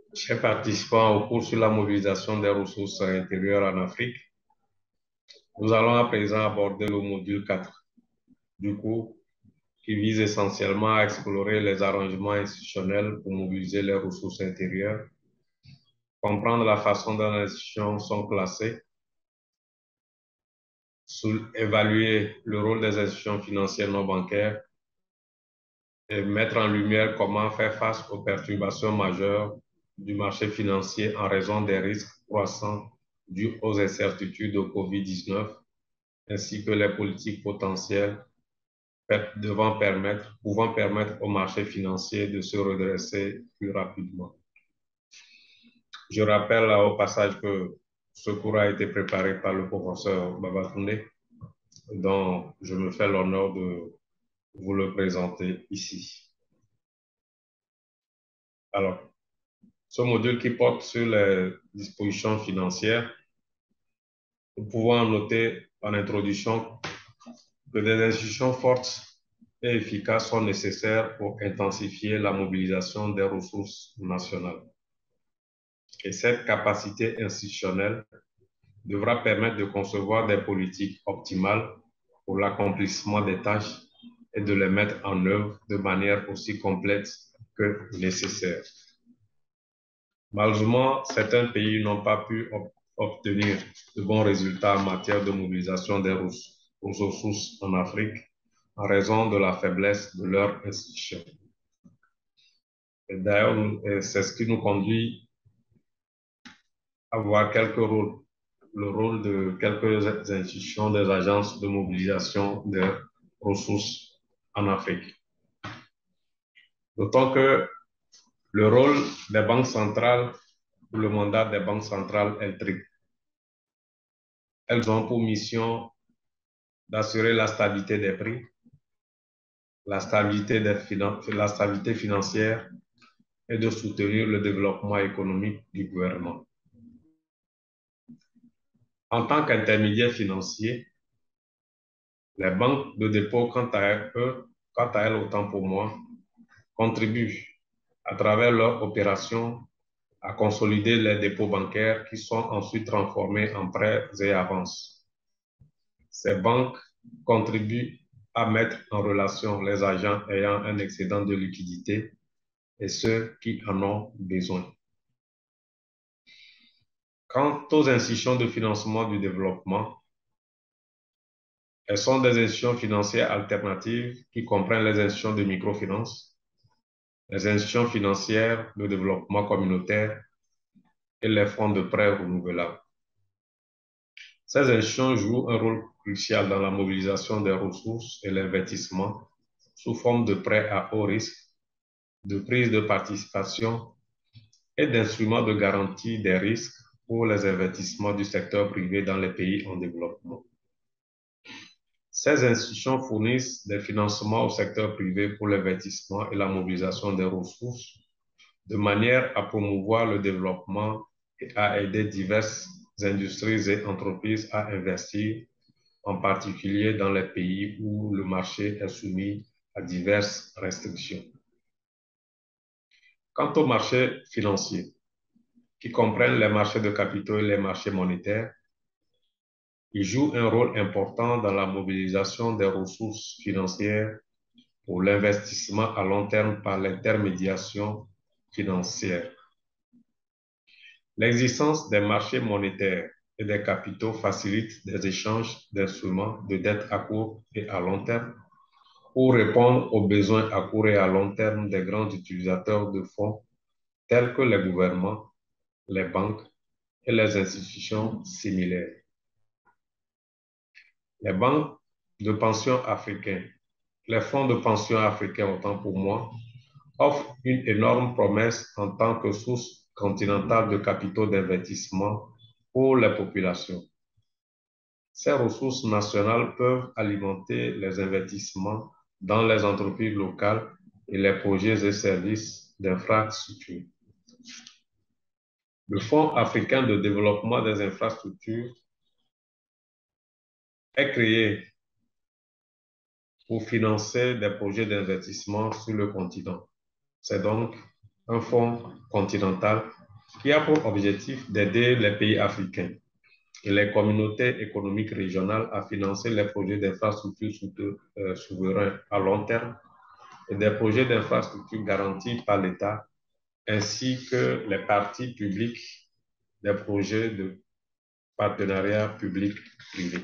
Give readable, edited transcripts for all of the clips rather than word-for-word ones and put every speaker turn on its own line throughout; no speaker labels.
Chers participants au cours sur la mobilisation des ressources intérieures en Afrique, nous allons à présent aborder le module 4 du cours qui vise essentiellement à explorer les arrangements institutionnels pour mobiliser les ressources intérieures, comprendre la façon dont les institutions sont classées, évaluer le rôle des institutions financières non bancaires et mettre en lumière comment faire face aux perturbations majeures du marché financier en raison des risques croissants dus aux incertitudes de COVID-19, ainsi que les politiques potentielles pouvant permettre au marché financier de se redresser plus rapidement. Je rappelle au passage que ce cours a été préparé par le professeur Babatunde, dont je me fais l'honneur de vous le présenter ici. Alors, ce module qui porte sur les dispositions financières, nous pouvons noter en introduction que des institutions fortes et efficaces sont nécessaires pour intensifier la mobilisation des ressources nationales. Et cette capacité institutionnelle devra permettre de concevoir des politiques optimales pour l'accomplissement des tâches et de les mettre en œuvre de manière aussi complète que nécessaire. Malheureusement, certains pays n'ont pas pu obtenir de bons résultats en matière de mobilisation des ressources en Afrique en raison de la faiblesse de leurs institutions. Et d'ailleurs, c'est ce qui nous conduit à voir le rôle de quelques institutions des agences de mobilisation des ressources en Afrique. D'autant que le rôle des banques centrales ou le mandat des banques centrales est triple. Elles ont pour mission d'assurer la stabilité des prix, la stabilité financière et de soutenir le développement économique du gouvernement. En tant qu'intermédiaire financier, les banques de dépôt, quant à elles, autant pour moi, contribuent à travers leurs opérations à consolider les dépôts bancaires qui sont ensuite transformés en prêts et avances. Ces banques contribuent à mettre en relation les agents ayant un excédent de liquidité et ceux qui en ont besoin. Quant aux institutions de financement du développement, elles sont des institutions financières alternatives qui comprennent les institutions de microfinance, les institutions financières de développement communautaire et les fonds de prêt renouvelables. Ces institutions jouent un rôle crucial dans la mobilisation des ressources et l'investissement sous forme de prêts à haut risque, de prise de participation et d'instruments de garantie des risques pour les investissements du secteur privé dans les pays en développement. Ces institutions fournissent des financements au secteur privé pour l'investissement et la mobilisation des ressources de manière à promouvoir le développement et à aider diverses industries et entreprises à investir, en particulier dans les pays où le marché est soumis à diverses restrictions. Quant aux marchés financiers, qui comprennent les marchés de capitaux et les marchés monétaires, ils jouent un rôle important dans la mobilisation des ressources financières pour l'investissement à long terme par l'intermédiation financière. L'existence des marchés monétaires et des capitaux facilite des échanges d'instruments de dette à court et à long terme pour répondre aux besoins à court et à long terme des grands utilisateurs de fonds tels que les gouvernements, les banques et les institutions similaires. Les banques de pension africaines, les fonds de pension africains, autant pour moi, offrent une énorme promesse en tant que source continentale de capitaux d'investissement pour les populations. Ces ressources nationales peuvent alimenter les investissements dans les entreprises locales et les projets et services d'infrastructure. Le Fonds africain de développement des infrastructures est créé pour financer des projets d'investissement sur le continent. C'est donc un fonds continental qui a pour objectif d'aider les pays africains et les communautés économiques régionales à financer les projets d'infrastructures souverains à long terme et des projets d'infrastructures garantis par l'État, ainsi que les parties publiques des projets de partenariat public-privé.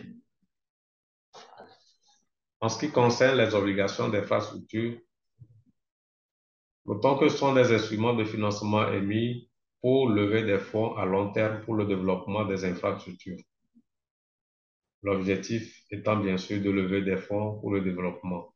En ce qui concerne les obligations d'infrastructure, notons que ce sont des instruments de financement émis pour lever des fonds à long terme pour le développement des infrastructures. L'objectif étant bien sûr de lever des fonds pour le développement.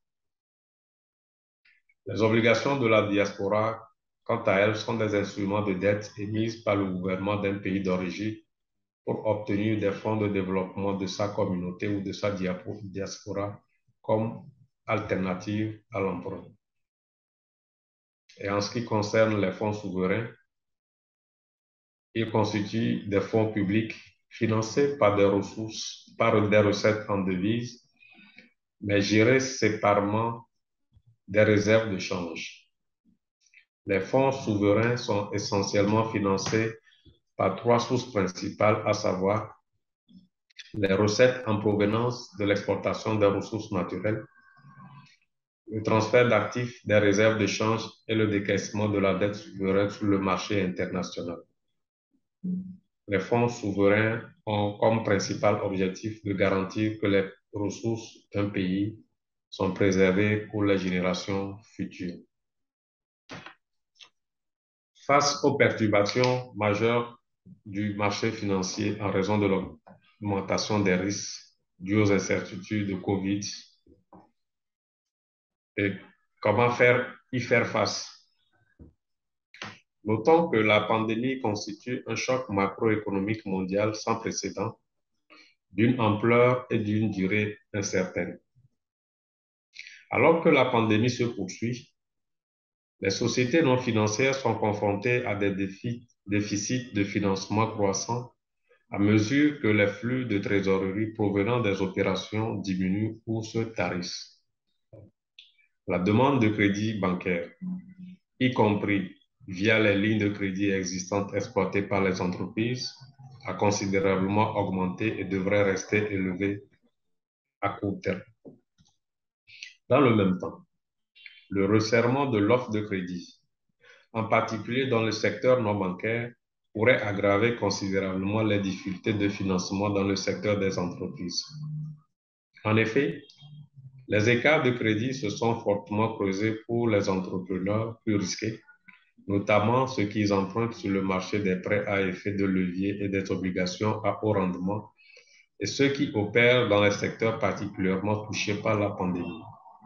Les obligations de la diaspora, quant à elles, sont des instruments de dette émis par le gouvernement d'un pays d'origine pour obtenir des fonds de développement de sa communauté ou de sa diaspora comme alternative à l'emprunt. Et en ce qui concerne les fonds souverains, ils constituent des fonds publics financés par des ressources, par des recettes en devises, mais gérés séparément des réserves de change. Les fonds souverains sont essentiellement financés par trois sources principales, à savoir les recettes en provenance de l'exportation des ressources naturelles, le transfert d'actifs des réserves de change et le décaissement de la dette souveraine sur le marché international. Les fonds souverains ont comme principal objectif de garantir que les ressources d'un pays sont préservées pour les générations futures. Face aux perturbations majeures du marché financier en raison de l'augmentation des risques dus aux incertitudes de Covid, et comment y faire face? Notons que la pandémie constitue un choc macroéconomique mondial sans précédent, d'une ampleur et d'une durée incertaine. Alors que la pandémie se poursuit, les sociétés non financières sont confrontées à des déficits de financement croissants à mesure que les flux de trésorerie provenant des opérations diminuent ou se tarissent. La demande de crédit bancaire, y compris via les lignes de crédit existantes exploitées par les entreprises, a considérablement augmenté et devrait rester élevée à court terme. Dans le même temps, le resserrement de l'offre de crédit, en particulier dans le secteur non bancaire, pourrait aggraver considérablement les difficultés de financement dans le secteur des entreprises. En effet, les écarts de crédit se sont fortement creusés pour les entrepreneurs plus risqués, notamment ceux qui empruntent sur le marché des prêts à effet de levier et des obligations à haut rendement, et ceux qui opèrent dans les secteurs particulièrement touchés par la pandémie.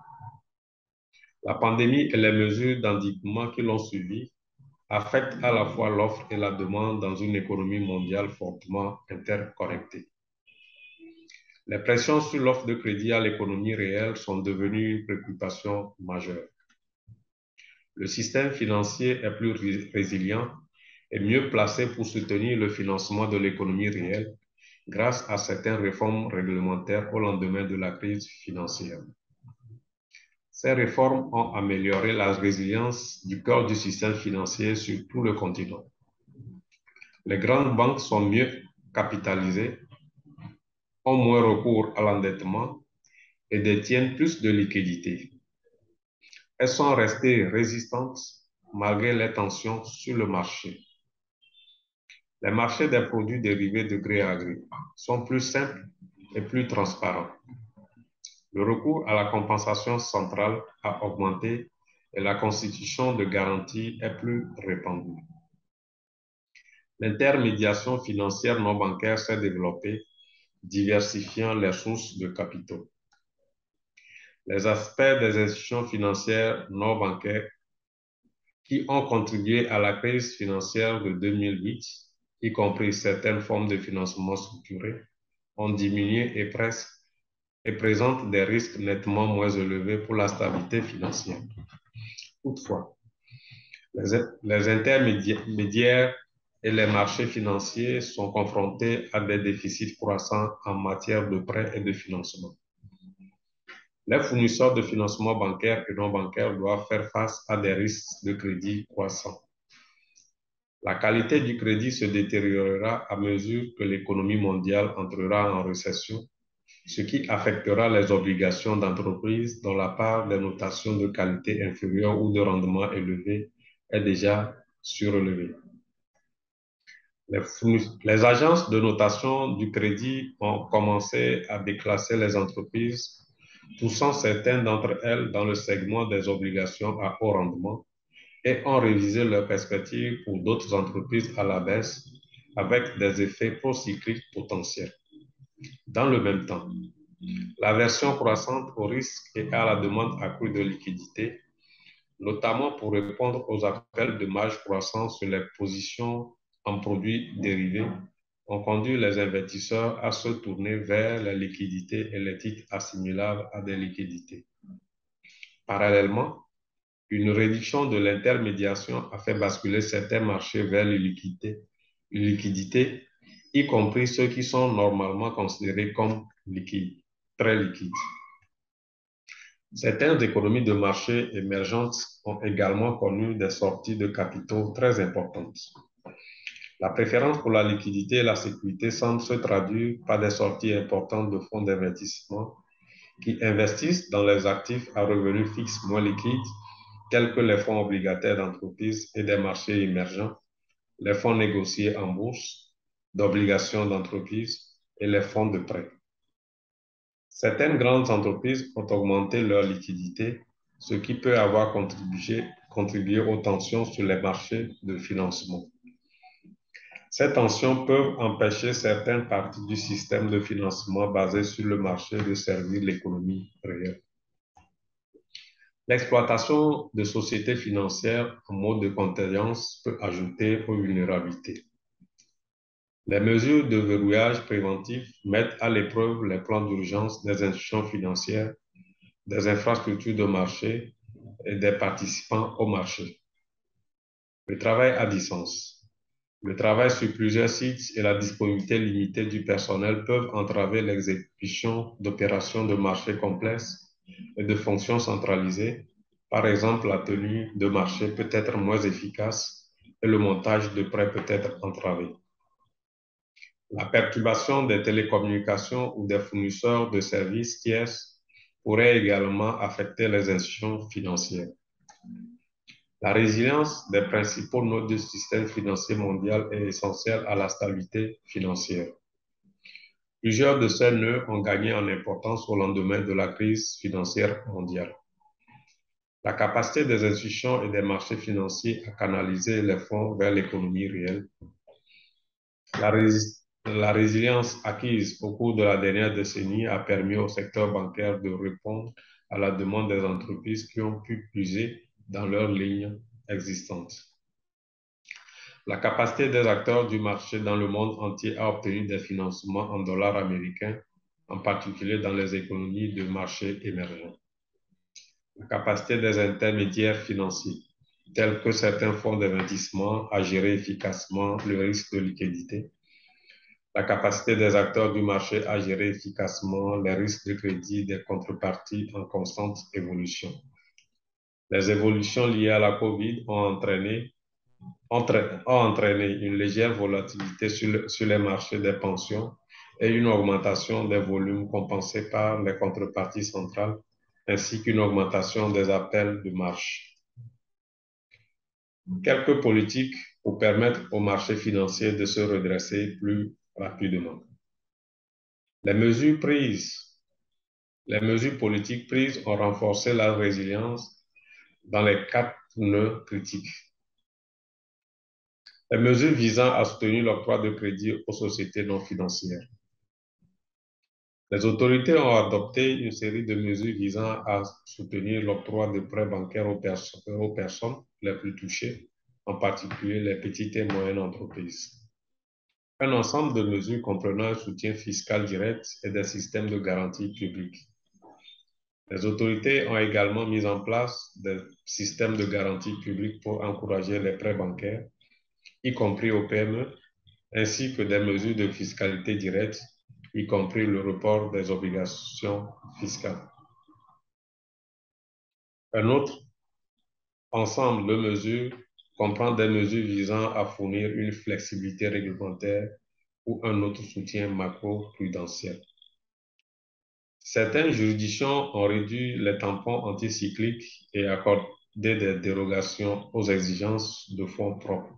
La pandémie et les mesures d'endiguement qui l'ont suivi affectent à la fois l'offre et la demande dans une économie mondiale fortement interconnectée. Les pressions sur l'offre de crédit à l'économie réelle sont devenues une préoccupation majeure. Le système financier est plus résilient et mieux placé pour soutenir le financement de l'économie réelle grâce à certaines réformes réglementaires au lendemain de la crise financière. Ces réformes ont amélioré la résilience du cœur du système financier sur tout le continent. Les grandes banques sont mieux capitalisées, ont moins recours à l'endettement et détiennent plus de liquidités. Elles sont restées résistantes malgré les tensions sur le marché. Les marchés des produits dérivés de gré à gré sont plus simples et plus transparents. Le recours à la compensation centrale a augmenté et la constitution de garanties est plus répandue. L'intermédiation financière non bancaire s'est développée, diversifiant les sources de capitaux. Les aspects des institutions financières non bancaires qui ont contribué à la crise financière de 2008, y compris certaines formes de financement structuré, ont diminué et présentent des risques nettement moins élevés pour la stabilité financière. Toutefois, les intermédiaires et les marchés financiers sont confrontés à des déficits croissants en matière de prêts et de financement. Les fournisseurs de financement bancaire et non bancaire doivent faire face à des risques de crédit croissants. La qualité du crédit se détériorera à mesure que l'économie mondiale entrera en récession, ce qui affectera les obligations d'entreprise dont la part des notations de qualité inférieure ou de rendement élevé est déjà surélevée. Les agences de notation du crédit ont commencé à déclasser les entreprises, poussant certaines d'entre elles dans le segment des obligations à haut rendement et ont révisé leurs perspectives pour d'autres entreprises à la baisse avec des effets procycliques potentiels. Dans le même temps, l'aversion croissante au risque et à la demande accrue de liquidités, notamment pour répondre aux appels de marge croissance sur les positions en produits dérivés, ont conduit les investisseurs à se tourner vers les liquidités et les titres assimilables à des liquidités. Parallèlement, une réduction de l'intermédiation a fait basculer certains marchés vers les liquidités, y compris ceux qui sont normalement considérés comme liquides, très liquides. Certaines économies de marché émergentes ont également connu des sorties de capitaux très importantes. La préférence pour la liquidité et la sécurité semble se traduire par des sorties importantes de fonds d'investissement qui investissent dans les actifs à revenus fixes moins liquides, tels que les fonds obligataires d'entreprise et des marchés émergents, les fonds négociés en bourse, d'obligations d'entreprise et les fonds de prêt. Certaines grandes entreprises ont augmenté leur liquidité, ce qui peut avoir contribué aux tensions sur les marchés de financement. Ces tensions peuvent empêcher certaines parties du système de financement basé sur le marché de servir l'économie réelle. L'exploitation de sociétés financières en mode de contingence peut ajouter aux vulnérabilités. Les mesures de verrouillage préventif mettent à l'épreuve les plans d'urgence des institutions financières, des infrastructures de marché et des participants au marché. Le travail à distance. Le travail sur plusieurs sites et la disponibilité limitée du personnel peuvent entraver l'exécution d'opérations de marché complexes et de fonctions centralisées. Par exemple, la tenue de marché peut être moins efficace et le montage de prêts peut être entravé. La perturbation des télécommunications ou des fournisseurs de services tiers pourrait également affecter les institutions financières. La résilience des principaux nodes du système financier mondial est essentielle à la stabilité financière. Plusieurs de ces nœuds ont gagné en importance au lendemain de la crise financière mondiale. La capacité des institutions et des marchés financiers à canaliser les fonds vers l'économie réelle. La résilience acquise au cours de la dernière décennie a permis au secteur bancaire de répondre à la demande des entreprises qui ont pu puiser dans leurs lignes existantes. La capacité des acteurs du marché dans le monde entier à obtenir des financements en dollars américains, en particulier dans les économies de marché émergents. La capacité des intermédiaires financiers, tels que certains fonds d'investissement, à gérer efficacement le risque de liquidité. La capacité des acteurs du marché à gérer efficacement les risques de crédit des contreparties en constante évolution. Les évolutions liées à la COVID ont entraîné une légère volatilité sur les marchés des pensions et une augmentation des volumes compensés par les contreparties centrales, ainsi qu'une augmentation des appels de marge. Quelques politiques pour permettre aux marchés financiers de se redresser plus rapidement. Les mesures politiques prises ont renforcé la résilience dans les 4 nœuds critiques. Les mesures visant à soutenir l'octroi de crédit aux sociétés non financières. Les autorités ont adopté une série de mesures visant à soutenir l'octroi de prêts bancaires aux personnes les plus touchées, en particulier les petites et moyennes entreprises. Un ensemble de mesures comprenant un soutien fiscal direct et des systèmes de garantie publique. Les autorités ont également mis en place des systèmes de garantie publique pour encourager les prêts bancaires, y compris aux PME, ainsi que des mesures de fiscalité directe, y compris le report des obligations fiscales. Un autre ensemble de mesures comprend des mesures visant à fournir une flexibilité réglementaire ou un autre soutien macro-prudentiel. Certaines juridictions ont réduit les tampons anticycliques et accordé des dérogations aux exigences de fonds propres.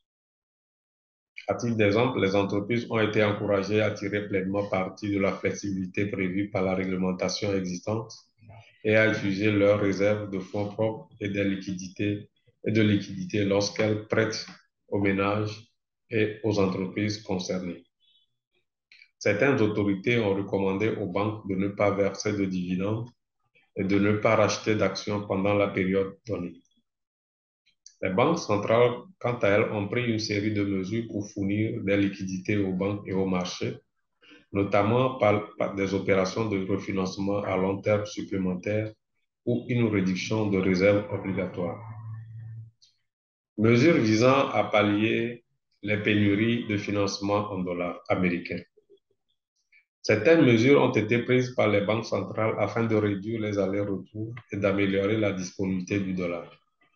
À titre d'exemple, les entreprises ont été encouragées à tirer pleinement parti de la flexibilité prévue par la réglementation existante et à utiliser leurs réserves de fonds propres et de liquidités lorsqu'elles prêtent aux ménages et aux entreprises concernées. Certaines autorités ont recommandé aux banques de ne pas verser de dividendes et de ne pas racheter d'actions pendant la période donnée. Les banques centrales, quant à elles, ont pris une série de mesures pour fournir des liquidités aux banques et aux marchés, notamment par des opérations de refinancement à long terme supplémentaires ou une réduction de réserves obligatoires. Mesures visant à pallier les pénuries de financement en dollars américains. Certaines mesures ont été prises par les banques centrales afin de réduire les allers-retours et d'améliorer la disponibilité du dollar.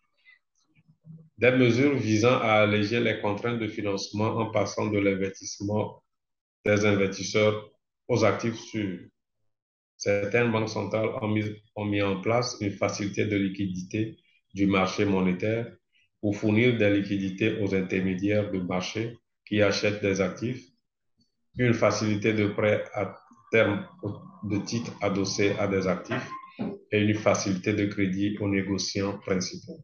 Des mesures visant à alléger les contraintes de financement en passant de l'investissement des investisseurs aux actifs sûrs. Certaines banques centrales ont mis en place une facilité de liquidité du marché monétaire pour fournir des liquidités aux intermédiaires de marché qui achètent des actifs, une facilité de prêt à terme de titres adossés à des actifs et une facilité de crédit aux négociants principaux.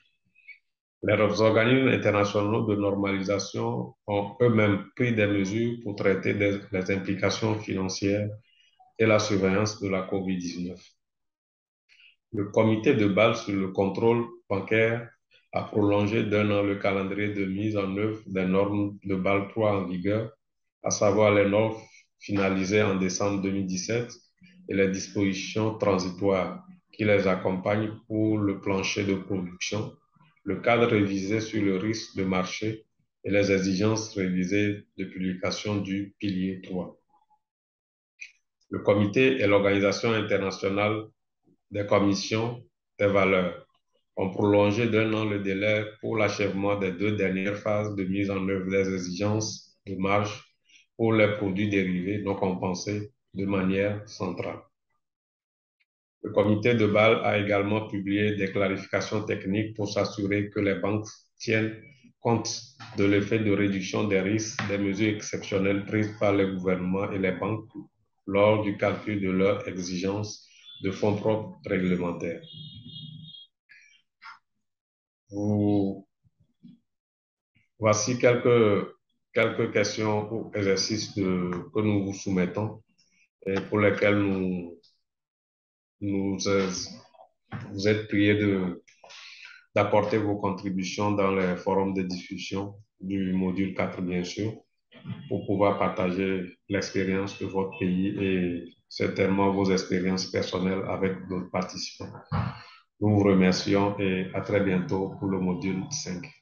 Les organismes internationaux de normalisation ont eux-mêmes pris des mesures pour traiter les implications financières et la surveillance de la COVID-19. Le comité de Bâle sur le contrôle bancaire a prolongé d'1 an le calendrier de mise en œuvre des normes de Bâle 3 en vigueur, à savoir les normes finalisées en décembre 2017 et les dispositions transitoires qui les accompagnent pour le plancher de production, le cadre révisé sur le risque de marché et les exigences révisées de publication du pilier 3. Le comité et l'Organisation internationale des commissions des valeurs ont prolongé d'1 an le délai pour l'achèvement des 2 dernières phases de mise en œuvre des exigences de marge pour les produits dérivés non compensés de manière centrale. Le comité de Bâle a également publié des clarifications techniques pour s'assurer que les banques tiennent compte de l'effet de réduction des risques des mesures exceptionnelles prises par les gouvernements et les banques lors du calcul de leurs exigences de fonds propres réglementaires. Voici quelques questions ou exercices que nous vous soumettons et pour lesquels vous êtes priés d'apporter vos contributions dans les forums de discussion du module 4, bien sûr, pour pouvoir partager l'expérience de votre pays et certainement vos expériences personnelles avec d'autres participants. Nous vous remercions et à très bientôt pour le module 5.